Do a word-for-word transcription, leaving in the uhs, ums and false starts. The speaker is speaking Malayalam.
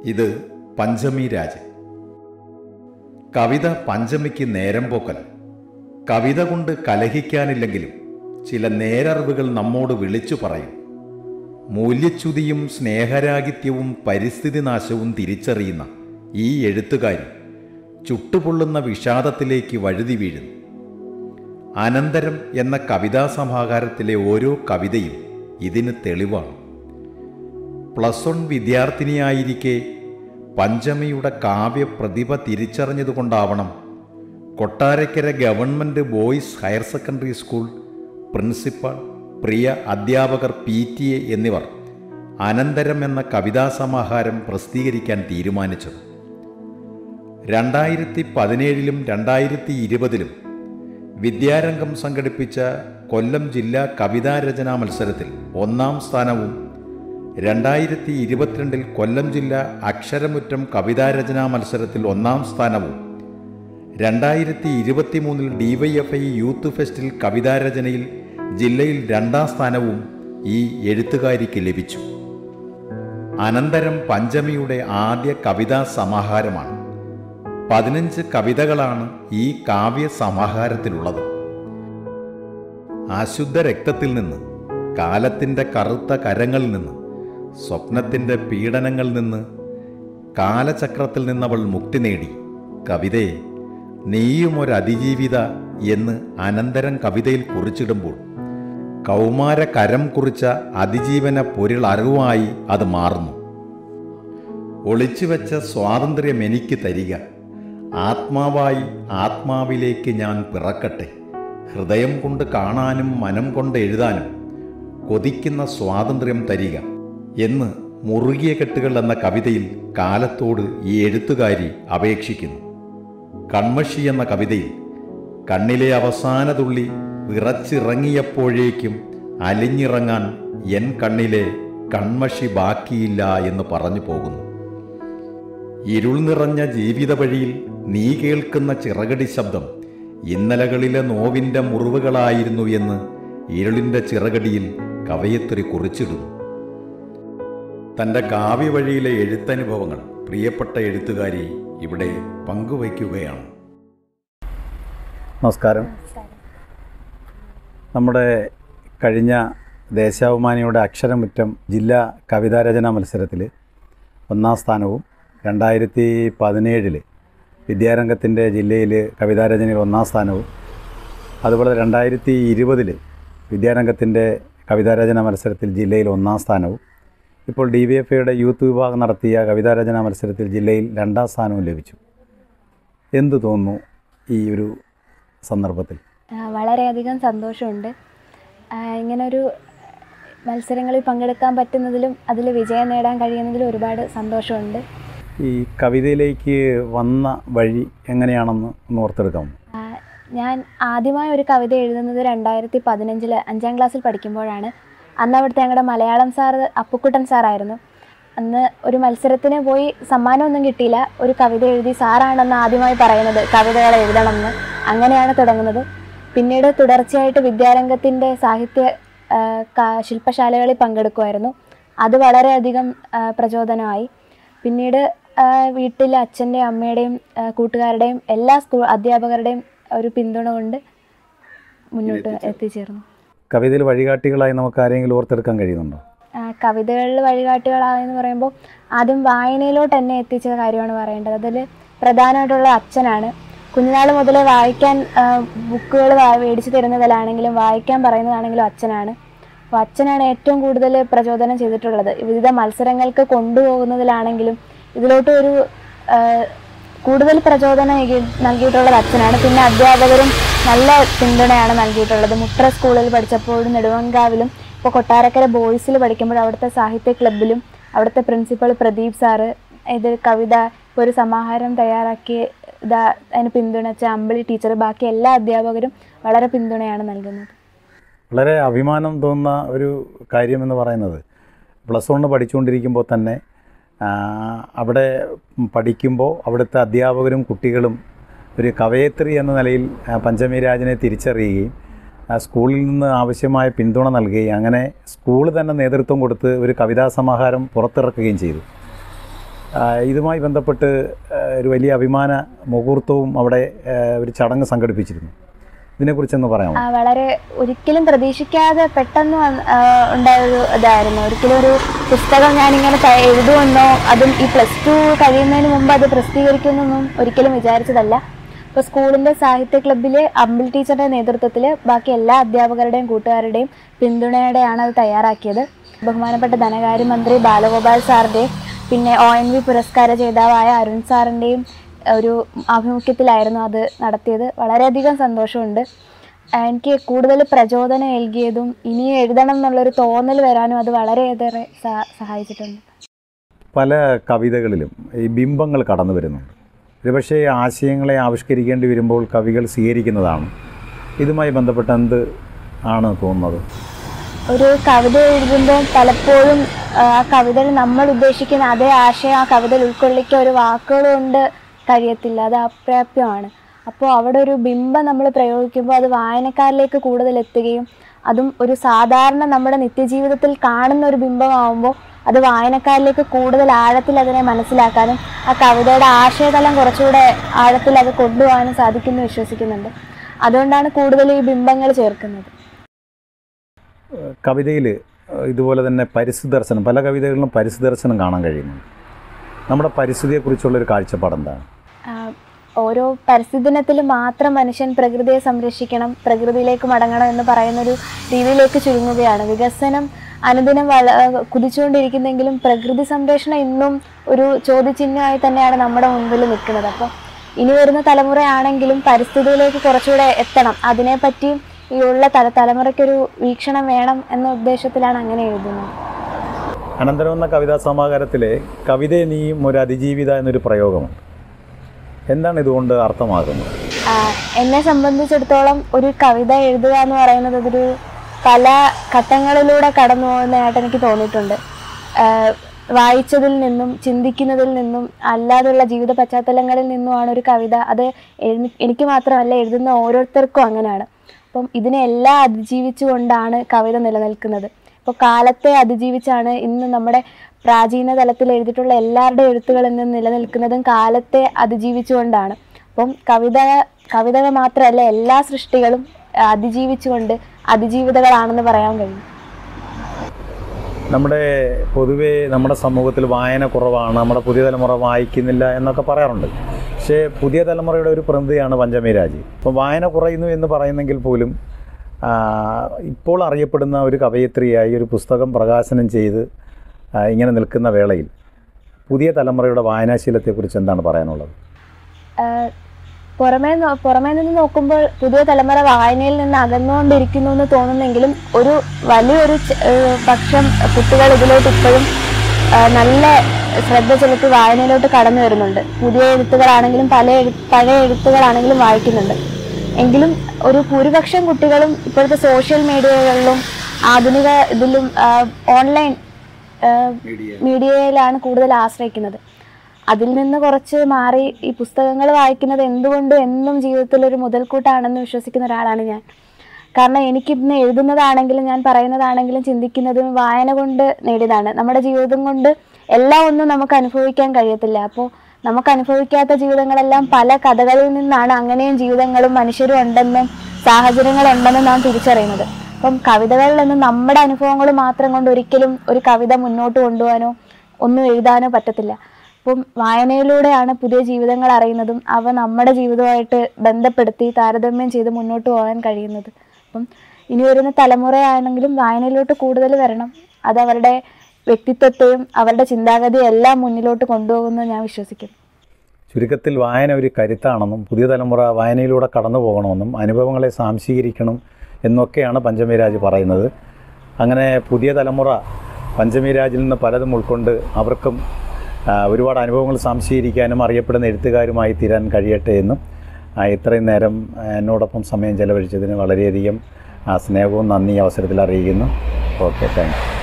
ഇത് പഞ്ചമി രാജ്. കവിത പഞ്ചമിക്ക് നേരം പോക്കൽ. കവിത കൊണ്ട് കലഹിക്കാനില്ലെങ്കിലും ചില നേരറിവുകൾ നമ്മോട് വിളിച്ചു പറയും. മൂല്യച്യുതിയും സ്നേഹരാഹിത്യവും പരിസ്ഥിതി നാശവും തിരിച്ചറിയുന്ന ഈ എഴുത്തുകാരി ചുട്ടുപൊള്ളുന്ന വിഷാദത്തിലേക്ക് വഴുതി വീഴുന്നു. അനന്തരം എന്ന കവിതാ സമാഹാരത്തിലെ ഓരോ കവിതയും ഇതിന് തെളിവാണ്. പ്ലസ് വൺ വിദ്യാർത്ഥിനിയായിരിക്കെ പഞ്ചമിയുടെ കാവ്യപ്രതിഭ തിരിച്ചറിഞ്ഞതുകൊണ്ടാവണം Kottarakkara government boys higher secondary school principal, പ്രിയ അധ്യാപകർ, പി ടി എ എന്നിവർ അനന്തരം എന്ന കവിതാ സമാഹാരം പ്രസിദ്ധീകരിക്കാൻ തീരുമാനിച്ചത്. രണ്ടായിരത്തി പതിനേഴിലും രണ്ടായിരത്തി ഇരുപതിലും വിദ്യാരംഗം സംഘടിപ്പിച്ച കൊല്ലം ജില്ലാ കവിതാരചനാ മത്സരത്തിൽ ഒന്നാം സ്ഥാനവും രണ്ടായിരത്തി ഇരുപത്തിരണ്ടിൽ കൊല്ലം ജില്ലാ അക്ഷരമുറ്റം കവിതാരചനാ മത്സരത്തിൽ ഒന്നാം സ്ഥാനവും രണ്ടായിരത്തി ഇരുപത്തി മൂന്നിൽ D Y F I youth ഫെസ്റ്റിൽ കവിതാരചനയിൽ ജില്ലയിൽ രണ്ടാം സ്ഥാനവും ഈ എഴുത്തുകാരിക്ക് ലഭിച്ചു. അനന്തരം പഞ്ചമിയുടെ ആദ്യ കവിതാ സമാഹാരമാണ്. പതിനഞ്ച് കവിതകളാണ് ഈ കാവ്യ സമാഹാരത്തിലുള്ളത്. അശുദ്ധ രക്തത്തിൽ നിന്ന്, കാലത്തിൻ്റെ കറുത്ത കരങ്ങളിൽ നിന്ന്, സ്വപ്നത്തിൻ്റെ പീഡനങ്ങളിൽ നിന്ന്, കാലചക്രത്തിൽ നിന്നവൾ മുക്തി നേടി. കവിതയെ നീയും ഒരു അതിജീവിത എന്ന് അനന്തരം കവിതയിൽ കുറിച്ചിടുമ്പോൾ കൗമാര കരം കുറിച്ച അതിജീവന പൊരുൾ അറിവായി അത് മാറുന്നു. ഒളിച്ചുവെച്ച സ്വാതന്ത്ര്യം എനിക്ക് തരിക, ആത്മാവായി ആത്മാവിലേക്ക് ഞാൻ പിറക്കട്ടെ, ഹൃദയം കൊണ്ട് കാണാനും മനം കൊണ്ട് എഴുതാനും കൊതിക്കുന്ന സ്വാതന്ത്ര്യം തരിക എന്ന് മുറുകിയ കെട്ടുകൾ എന്ന കവിതയിൽ കാലത്തോട് ഈ എഴുത്തുകാരി അപേക്ഷിക്കുന്നു. കൺമഷി എന്ന കവിതയിൽ കണ്ണിലെ അവസാന തുള്ളി വിറച്ചിറങ്ങിയപ്പോഴേക്കും അലിഞ്ഞിറങ്ങാൻ എൻ കണ്ണിലെ കൺമഷി ബാക്കിയില്ല എന്ന് പറഞ്ഞു പോകുന്നു. ഇരുൾ നിറഞ്ഞ ജീവിത വഴിയിൽ നീ കേൾക്കുന്ന ചിറകടി ശബ്ദം ഇന്നലകളിലെ നോവിൻ്റെ മുറിവുകളായിരുന്നു എന്ന് ഇരുളിൻ്റെ ചിറകടിയിൽ കവയിത്രി കുറിച്ചിടുന്നു. തൻ്റെ കാവ്യവഴിയിലെ എഴുത്തനുഭവങ്ങൾ പ്രിയപ്പെട്ട എഴുത്തുകാരി ഇവിടെ പങ്കുവയ്ക്കുകയാണ്. നമസ്കാരം. നമ്മുടെ കഴിഞ്ഞ ദേശാഭിമാനിയുടെ അക്ഷരമുറ്റം ജില്ലാ കവിതാരചനാ മത്സരത്തിൽ ഒന്നാം സ്ഥാനവും രണ്ടായിരത്തി പതിനേഴിൽ വിദ്യാരംഗത്തിൻ്റെ ജില്ലയിൽ കവിതാരചനയിൽ ഒന്നാം സ്ഥാനവും അതുപോലെ രണ്ടായിരത്തി ഇരുപതിൽ വിദ്യാരംഗത്തിൻ്റെ കവിതാരചനാ മത്സരത്തിൽ ജില്ലയിൽ ഒന്നാം സ്ഥാനവും ഇപ്പോൾ ഡി വൈ എഫ് ഐയുടെ യൂത്ത് വിഭാഗം നടത്തിയ കവിതാരചനാ മത്സരത്തിൽ ജില്ലയിൽ രണ്ടാം സ്ഥാനവും ലഭിച്ചു. എന്തു തോന്നുന്നു ഈ ഒരു സന്ദർഭത്തിൽ? വളരെയധികം സന്തോഷമുണ്ട്. ഇങ്ങനൊരു മത്സരങ്ങളിൽ പങ്കെടുക്കാൻ പറ്റുന്നതിലും അതിൽ വിജയം നേടാൻ കഴിയുന്നതിലും ഒരുപാട് സന്തോഷമുണ്ട്. ഈ കവിതയിലേക്ക് വന്ന വഴി എങ്ങനെയാണെന്ന് ഒന്ന് ഓർത്തെടുക്കാമോ? ഞാൻ ആദ്യമായി ഒരു കവിത എഴുതുന്നത് രണ്ടായിരത്തി പതിനഞ്ചിൽ അഞ്ചാം ക്ലാസ്സിൽ പഠിക്കുമ്പോഴാണ്. അന്ന് അവിടുത്തെ ഞങ്ങളുടെ മലയാളം സാറ് അപ്പുക്കുട്ടൻ സാറായിരുന്നു. അന്ന് ഒരു മത്സരത്തിന് പോയി സമ്മാനമൊന്നും കിട്ടിയില്ല. ഒരു കവിത എഴുതി സാറാണെന്ന് ആദ്യമായി പറയുന്നത് കവിതകൾ എഴുതണമെന്ന്. അങ്ങനെയാണ് തുടങ്ങുന്നത്. പിന്നീട് തുടർച്ചയായിട്ട് വിദ്യാരംഗത്തിൻ്റെ സാഹിത്യ ശില്പശാലകളിൽ പങ്കെടുക്കുമായിരുന്നു. അത് വളരെയധികം പ്രചോദനമായി. പിന്നീട് വീട്ടിൽ അച്ഛൻ്റെയും അമ്മയുടെയും കൂട്ടുകാരുടെയും എല്ലാ സ്കൂൾ അധ്യാപകരുടെയും ഒരു പിന്തുണ കൊണ്ട് മുന്നോട്ട് എത്തിച്ചേർന്നു. കവിതയിൽ വഴികാട്ടികളായി നമുക്ക് ആരെങ്കിലും ഓർത്തെടുക്കാൻ കഴിയുന്നുണ്ടോ? കവിതകളിൽ വഴികാട്ടികളായെന്ന് പറയുമ്പോൾ ആദ്യം വായനയിലോട്ട് എന്നെ എത്തിച്ച കാര്യമാണ് പറയേണ്ടത്. അതിൽ പ്രധാനമായിട്ടുള്ള അച്ഛനാണ്. കുഞ്ഞുനാൾ മുതലേ വായിക്കാൻ ബുക്കുകൾ മേടിച്ചു തരുന്നതിലാണെങ്കിലും വായിക്കാൻ പറയുന്നതാണെങ്കിലും അച്ഛനാണ്. അപ്പോൾ അച്ഛനാണ് ഏറ്റവും കൂടുതൽ പ്രചോദനം ചെയ്തിട്ടുള്ളത്. വിവിധ മത്സരങ്ങൾക്ക് കൊണ്ടുപോകുന്നതിലാണെങ്കിലും ഇതിലോട്ട് ഒരു കൂടുതൽ പ്രചോദനം നൽകിയിട്ടുള്ളത് അച്ഛനാണ്. പിന്നെ അധ്യാപകരും നല്ല പിന്തുണയാണ് നൽകിയിട്ടുള്ളത്. മുട്ര സ്കൂളിൽ പഠിച്ചപ്പോഴും നെടുവങ്കാവിലും ഇപ്പോൾ കൊട്ടാരക്കര ബോയ്സിൽ പഠിക്കുമ്പോൾ അവിടുത്തെ സാഹിത്യ ക്ലബിലും അവിടുത്തെ പ്രിൻസിപ്പൽ പ്രദീപ് സാറ് ഇത് കവിത ഇപ്പോൾ ഒരു സമാഹാരം തയ്യാറാക്കി ഇതാ അതിന് പിന്തുണച്ച അമ്പിളി ടീച്ചർ, ബാക്കി എല്ലാ അധ്യാപകരും വളരെ പിന്തുണയാണ് നൽകുന്നത്. വളരെ അഭിമാനം തോന്നുന്ന ഒരു കാര്യമെന്ന് പറയുന്നത് പ്ലസ് വണ്ണ് പഠിച്ചുകൊണ്ടിരിക്കുമ്പോൾ തന്നെ അവിടെ പഠിക്കുമ്പോൾ അവിടുത്തെ അധ്യാപകരും കുട്ടികളും ഒരു കവയത്രി എന്ന നിലയിൽ പഞ്ചമി രാജിനെ തിരിച്ചറിയുകയും സ്കൂളിൽ നിന്ന് ആവശ്യമായ പിന്തുണ നൽകുകയും അങ്ങനെ സ്കൂൾ തന്നെ നേതൃത്വം കൊടുത്ത് ഒരു കവിതാ സമാഹാരം പുറത്തിറക്കുകയും ചെയ്തു. ഇതുമായി ബന്ധപ്പെട്ട് ഒരു വലിയ അഭിമാന മുഹൂർത്തവും അവിടെ ഒരു ചടങ്ങ് സംഘടിപ്പിച്ചിരുന്നു. ഇതിനെക്കുറിച്ചൊന്ന് പറയാമോ? വളരെ ഒരിക്കലും പ്രതീക്ഷിക്കാതെ പെട്ടെന്ന് ഉണ്ടായൊരു ഇതായിരുന്നു. ഒരിക്കലും ഒരു പുസ്തകം ഞാനിങ്ങനെ എഴുതുമെന്നോ അതും ഈ പ്ലസ് ടു കഴിയുന്നതിന് മുമ്പ് അത് പ്രസിദ്ധീകരിക്കുമെന്നൊന്നും ഒരിക്കലും വിചാരിച്ചതല്ല. ഇപ്പോൾ സ്കൂളിൻ്റെ സാഹിത്യ ക്ലബ്ബിലെ അമ്പിൾ ടീച്ചറുടെ നേതൃത്വത്തിൽ ബാക്കി എല്ലാ അധ്യാപകരുടെയും കൂട്ടുകാരുടെയും പിന്തുണയോടെയാണ് അത് തയ്യാറാക്കിയത്. ബഹുമാനപ്പെട്ട ധനകാര്യമന്ത്രി ബാലഗോപാൽ സാറിൻ്റെയും പിന്നെ ഒ എൻ വി പുരസ്കാര ജേതാവായ അരുൺ സാറിൻ്റെയും ഒരു ആഭിമുഖ്യത്തിലായിരുന്നു അത് നടത്തിയത്. വളരെയധികം സന്തോഷമുണ്ട്. എനിക്ക് കൂടുതൽ പ്രചോദനം നൽകിയതും ഇനിയും എഴുതണം എന്നുള്ളൊരു തോന്നൽ വരാനും അത് വളരെയേറെ സഹായിച്ചിട്ടുണ്ട്. പല കവിതകളിലും ഈ ബിംബങ്ങൾ കടന്നു വരുന്നുണ്ട്. ഒരുപക്ഷേ ആശയങ്ങളെ ആവിഷ്കരിക്കേണ്ടി വരുമ്പോൾ കവികൾ സ്വീകരിക്കുന്നതാണ്. ഇതുമായി ബന്ധപ്പെട്ട് എന്ത് ആണ് തോന്നുന്നത്? ഒരു കവിത എഴുതുമ്പോൾ പലപ്പോഴും ആ കവിതയിൽ നമ്മൾ ഉദ്ദേശിക്കുന്ന അതേ ആശയം ആ കവിതയിൽ ഉൾക്കൊള്ളിക്കാൻ ഒരു വാക്കുകൾ കൊണ്ട് കഴിയത്തില്ല, അത് അപ്രാപ്യമാണ്. അപ്പോൾ അവിടെ ഒരു ബിംബം നമ്മൾ പ്രയോഗിക്കുമ്പോൾ അത് വായനക്കാരിലേക്ക് കൂടുതൽ എത്തുകയും അതും ഒരു സാധാരണ നമ്മുടെ നിത്യജീവിതത്തിൽ കാണുന്ന ഒരു ബിംബമാകുമ്പോൾ അത് വായനക്കാരിലേക്ക് കൂടുതൽ ആഴത്തിൽ അതിനെ മനസ്സിലാക്കാനും ആ കവിതയുടെ ആശയതലം കുറച്ചുകൂടെ ആഴത്തിൽ അത് കൊണ്ടുപോകാനും സാധിക്കുമെന്ന് വിശ്വസിക്കുന്നുണ്ട്. അതുകൊണ്ടാണ് കൂടുതൽ ഈ ബിംബങ്ങൾ ചേർക്കുന്നത്. കവിതയിൽ ഇതുപോലെ തന്നെ പരിസ്ഥിതി ദർശനം, പല കവിതകളിലും പരിസ്ഥിതി ദർശനം കാണാൻ കഴിയുന്നുണ്ട്. നമ്മുടെ പരിസ്ഥിതിയെക്കുറിച്ചുള്ളൊരു കാഴ്ചപ്പാട് എന്താണ്? ഓരോ പരിസ്ഥിതി ദിനത്തിൽ മാത്രം മനുഷ്യൻ പ്രകൃതിയെ സംരക്ഷിക്കണം, പ്രകൃതിയിലേക്ക് മടങ്ങണം എന്ന് പറയുന്നൊരു രീതിയിലേക്ക് ചുരുങ്ങുകയാണ്. വികസനം അനുദിനം വള കുതിച്ചുകൊണ്ടിരിക്കുന്നെങ്കിലും പ്രകൃതി സംരക്ഷണം ഇന്നും ഒരു ചോദ്യചിഹ്നമായി തന്നെയാണ് നമ്മുടെ മുൻപിൽ നിൽക്കുന്നത്. അപ്പോൾ ഇനി വരുന്ന തലമുറയാണെങ്കിലും പരിസ്ഥിതിയിലേക്ക് കുറച്ചുകൂടെ എത്തണം, അതിനെപ്പറ്റി ഈ ഉള്ള തല തലമുറയ്ക്കൊരു വീക്ഷണം വേണം എന്ന ഉദ്ദേശത്തിലാണ് അങ്ങനെ എഴുതുന്നത്. അനന്തരം എന്ന കവിതാ സമാഹാരത്തിലെ കവിതയെ നീയും ഒരു അതിജീവിത എന്നൊരു പ്രയോഗമുണ്ട്. എന്താണ് ഇതുകൊണ്ട് അർത്ഥമാകുന്നത്? എന്നെ സംബന്ധിച്ചിടത്തോളം ഒരു കവിത എഴുതുക എന്ന് പറയുന്നത് അതൊരു പല ഘട്ടങ്ങളിലൂടെ കടന്നു പോകുന്നതായിട്ട് എനിക്ക് തോന്നിയിട്ടുണ്ട്. വായിച്ചതിൽ നിന്നും ചിന്തിക്കുന്നതിൽ നിന്നും അല്ലാതെയുള്ള ജീവിത പശ്ചാത്തലങ്ങളിൽ നിന്നുമാണ് ഒരു കവിത. അത് എനിക്ക് മാത്രമല്ല, എഴുതുന്ന ഓരോരുത്തർക്കും അങ്ങനെയാണ്. അപ്പം ഇതിനെല്ലാം അതിജീവിച്ചുകൊണ്ടാണ് കവിത നിലനിൽക്കുന്നത്. ഇപ്പോൾ കാലത്തെ അതിജീവിച്ചാണ് ഇന്ന് നമ്മുടെ പ്രാചീന തലത്തിൽ എഴുതിയിട്ടുള്ള എല്ലാവരുടെ എഴുത്തുകൾ ഇന്ന് നിലനിൽക്കുന്നതും കാലത്തെ അതിജീവിച്ചുകൊണ്ടാണ്. അപ്പം കവിത കവിതകൾ മാത്രമല്ല, എല്ലാ സൃഷ്ടികളും അതിജീവിച്ചുകൊണ്ട് അതിജീവിതകളാണെന്ന് പറയാൻ കഴിയും. നമ്മുടെ പൊതുവേ നമ്മുടെ സമൂഹത്തിൽ വായന കുറവാണ്, നമ്മുടെ പുതിയ തലമുറ വായിക്കുന്നില്ല എന്നൊക്കെ പറയാറുണ്ട്. പക്ഷേ പുതിയ തലമുറയുടെ ഒരു പ്രതിനിധിയാണ് പഞ്ചമി രാജ്. അപ്പോൾ വായന കുറയുന്നു എന്ന് പറയുന്നെങ്കിൽ പോലും ഇപ്പോൾ അറിയപ്പെടുന്ന ഒരു കവയിത്രിയായി ഒരു പുസ്തകം പ്രകാശനം ചെയ്ത് ഇങ്ങനെ നിൽക്കുന്ന വേളയിൽ പുതിയ തലമുറയുടെ വായനാശീലത്തെക്കുറിച്ച് എന്താണ് പറയാനുള്ളത്? പുറമേ പുറമേ നിന്ന് നോക്കുമ്പോൾ പുതിയ തലമുറ വായനയിൽ നിന്ന് അകന്നുകൊണ്ടിരിക്കുന്നു എന്ന് തോന്നുന്നെങ്കിലും ഒരു വലിയൊരു പക്ഷം കുട്ടികൾ ഇതിലോട്ട് ഇപ്പോഴും നല്ല ശ്രദ്ധ ചെലുത്തി വായനയിലോട്ട് കടന്നു വരുന്നുണ്ട്. പുതിയ എഴുത്തുകളാണെങ്കിലും പല എഴു പഴയ എഴുത്തുകളാണെങ്കിലും വായിക്കുന്നുണ്ട്. എങ്കിലും ഒരു ഭൂരിപക്ഷം കുട്ടികളും ഇപ്പോഴത്തെ സോഷ്യൽ മീഡിയകളിലും ആധുനിക ഇതിലും ഓൺലൈൻ മീഡിയയിലാണ് കൂടുതൽ ആശ്രയിക്കുന്നത്. അതിൽ നിന്ന് കുറച്ച് മാറി ഈ പുസ്തകങ്ങൾ വായിക്കുന്നത് എന്തുകൊണ്ടും എന്നും ജീവിതത്തിൽ ഒരു മുതൽക്കൂട്ടാണെന്ന് വിശ്വസിക്കുന്ന ഒരാളാണ് ഞാൻ. കാരണം എനിക്കിന്ന് എഴുതുന്നതാണെങ്കിലും ഞാൻ പറയുന്നതാണെങ്കിലും ചിന്തിക്കുന്നതും വായന കൊണ്ട് നേടിയതാണ്. നമ്മുടെ ജീവിതം കൊണ്ട് എല്ലാം ഒന്നും നമുക്ക് അനുഭവിക്കാൻ കഴിയത്തില്ല. അപ്പോൾ നമുക്ക് അനുഭവിക്കാത്ത ജീവിതങ്ങളെല്ലാം പല കഥകളിൽ നിന്നാണ് അങ്ങനെയും ജീവിതങ്ങളും മനുഷ്യരും ഉണ്ടെന്നും സാഹചര്യങ്ങളുണ്ടെന്നും നാം തിരിച്ചറിയുന്നത്. അപ്പം കവിതകളിൽ നിന്ന് നമ്മുടെ അനുഭവങ്ങൾ മാത്രം കൊണ്ട് ഒരിക്കലും ഒരു കവിത മുന്നോട്ട് കൊണ്ടുപോകാനോ ഒന്നും എഴുതാനോ പറ്റത്തില്ല. അപ്പം വായനയിലൂടെയാണ് പുതിയ ജീവിതങ്ങൾ അറിയുന്നതും അവ നമ്മുടെ ജീവിതവുമായിട്ട് ബന്ധപ്പെടുത്തി താരതമ്യം ചെയ്ത് മുന്നോട്ട് പോകാൻ കഴിയുന്നത്. അപ്പം ഇനി വരുന്ന തലമുറയാണെങ്കിലും വായനയിലോട്ട് കൂടുതൽ വരണം. അത് അവരുടെ വ്യക്തിത്വത്തെയും അവരുടെ ചിന്താഗതിയും എല്ലാം മുന്നിലോട്ട് കൊണ്ടുപോകുമെന്ന് ഞാൻ വിശ്വസിക്കുന്നു. ചുരുക്കത്തിൽ വായന ഒരു കരുത്താണെന്നും പുതിയ തലമുറ വായനയിലൂടെ കടന്നു പോകണമെന്നും അനുഭവങ്ങളെ സ്വാംശീകരിക്കണം എന്നൊക്കെയാണ് പഞ്ചമി രാജ് പറയുന്നത്. അങ്ങനെ പുതിയ തലമുറ പഞ്ചമി രാജിൽ നിന്ന് പലതും ഉൾക്കൊണ്ട് അവർക്കും ഒരുപാട് അനുഭവങ്ങൾ സ്വാംശീകരിക്കാനും അറിയപ്പെടുന്ന എഴുത്തുകാരുമായി തീരാൻ കഴിയട്ടെ എന്നും ഇത്രയും നേരം എന്നോടൊപ്പം സമയം ചെലവഴിച്ചതിന് വളരെയധികം സ്നേഹവും നന്ദി അവസരത്തിൽ അറിയിക്കുന്നു. Okay, thank U.